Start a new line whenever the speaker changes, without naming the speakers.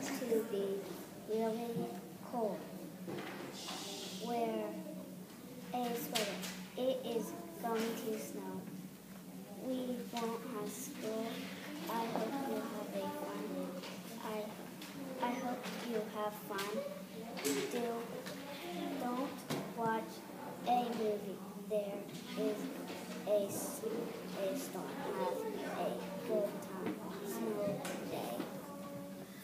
to be really cold. Wear a sweater. It is going to snow. We won't have school. I hope you have a fun. I hope you have fun. Don't watch a movie. There is a storm. Have a good time. Snow